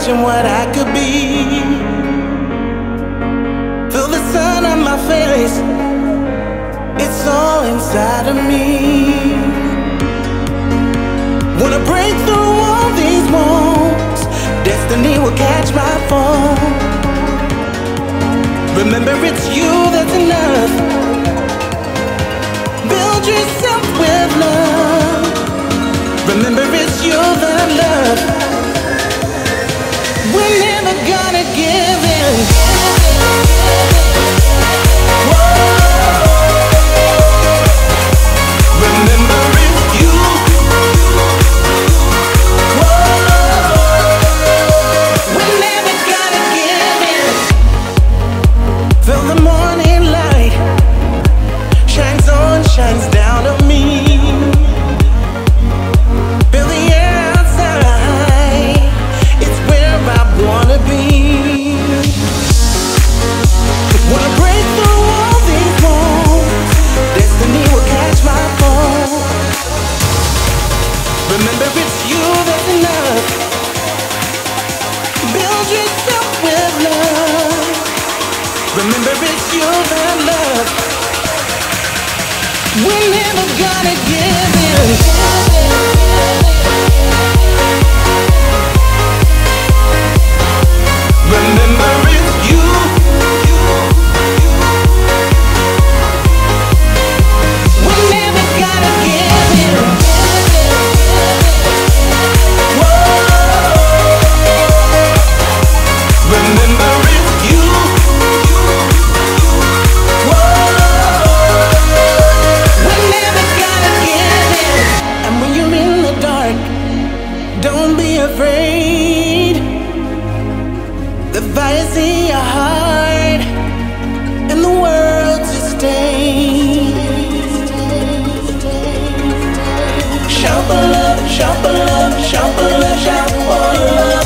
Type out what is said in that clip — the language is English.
imagine what I could be. Feel the sun on my face, it's all inside of me. Wanna break through all these walls, destiny will catch my fall. Remember it's you that's enough. Build yourself with love. Remember it's you that I love. We're never gonna give in. Remember it's you. We're never gonna give in. Feel the morning light shines on, shines down on me. Feel the air outside, it's where I wanna be. Wanna break through all these walls, destiny will catch my fall. Remember it's you that's enough. Build yourself with love. Remember it's you that I love. We're never gonna give in. Remember it's you. We're never gonna give in. Whoa. Remember it's you. Whoa. We're never gonna give in. And when you're in the dark, don't be afraid. The fire's in your heart and the world to stay. Shout for love, shout for love, shout for love, shout for love.